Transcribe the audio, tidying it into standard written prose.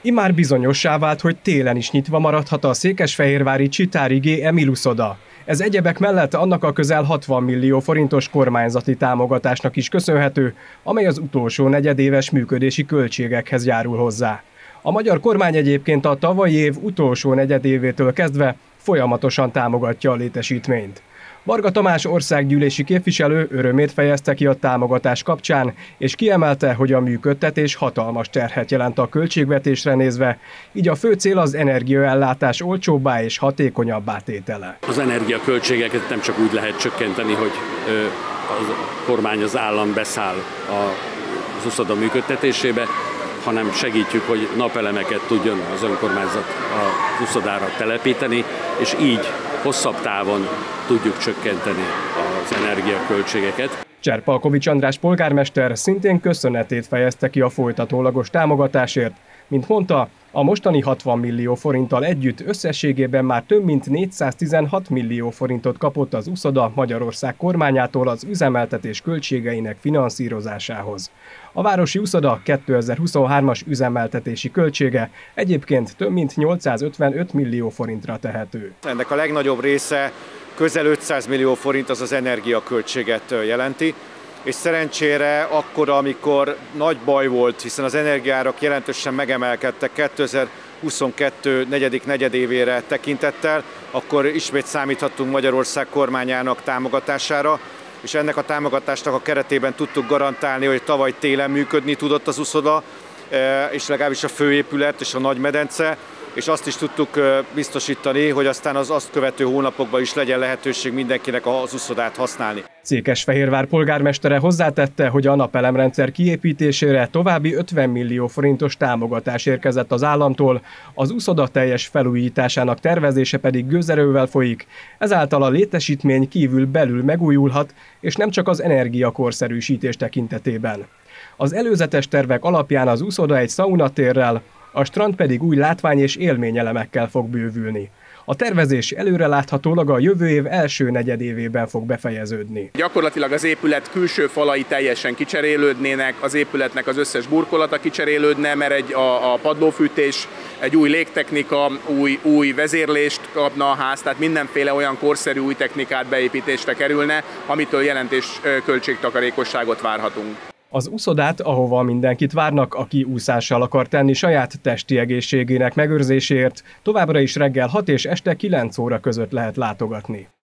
Immár bizonyossá vált, hogy télen is nyitva maradhat a székesfehérvári Csitári G. Emil uszoda. Ez egyebek mellett annak a közel 60 millió forintos kormányzati támogatásnak is köszönhető, amely az utolsó negyedéves működési költségekhez járul hozzá. A magyar kormány egyébként a tavalyi év utolsó negyedévétől kezdve folyamatosan támogatja a létesítményt. Varga Tamás országgyűlési képviselő örömét fejezte ki a támogatás kapcsán, és kiemelte, hogy a működtetés hatalmas terhet jelent a költségvetésre nézve, így a fő cél az energiaellátás olcsóbbá és hatékonyabbá tétele. Az energiaköltségeket nem csak úgy lehet csökkenteni, hogy a kormány, az állam beszáll az uszoda működtetésébe, hanem segítjük, hogy napelemeket tudjon az önkormányzat az uszodára telepíteni, és így hosszabb távon tudjuk csökkenteni az energiaköltségeket. Cserpalkovics András polgármester szintén köszönetét fejezte ki a folytatólagos támogatásért. Mint mondta, a mostani 60 millió forinttal együtt összességében már több mint 416 millió forintot kapott az uszoda Magyarország kormányától az üzemeltetés költségeinek finanszírozásához. A városi uszoda 2023-as üzemeltetési költsége egyébként több mint 855 millió forintra tehető. Ennek a legnagyobb része, közel 500 millió forint, az energiaköltséget jelenti. És szerencsére akkor, amikor nagy baj volt, hiszen az energiaárak jelentősen megemelkedtek 2022 negyedik negyedévére tekintettel, akkor ismét számíthattunk Magyarország kormányának támogatására, és ennek a támogatásnak a keretében tudtuk garantálni, hogy tavaly télen működni tudott az uszoda, és legalábbis a főépület és a nagymedence, és azt is tudtuk biztosítani, hogy aztán az azt követő hónapokban is legyen lehetőség mindenkinek az uszodát használni. Székesfehérvár polgármestere hozzátette, hogy a napelemrendszer kiépítésére további 50 millió forintos támogatás érkezett az államtól, az uszoda teljes felújításának tervezése pedig gőzerővel folyik, ezáltal a létesítmény kívül-belül megújulhat, és nem csak az energiakorszerűsítés tekintetében. Az előzetes tervek alapján az uszoda egy szaunatérrel, a strand pedig új látvány- és élményelemekkel fog bővülni. A tervezés előreláthatólag a jövő év első negyedévében fog befejeződni. Gyakorlatilag az épület külső falai teljesen kicserélődnének, az épületnek az összes burkolata kicserélődne, mert a padlófűtés, egy új légtechnika, új vezérlést kapna a ház, tehát mindenféle olyan korszerű új technikát beépítésre kerülne, amitől jelentős költségtakarékosságot várhatunk. Az uszodát, ahova mindenkit várnak, aki úszással akar tenni saját testi egészségének megőrzéséért, továbbra is reggel 6 és este 9 óra között lehet látogatni.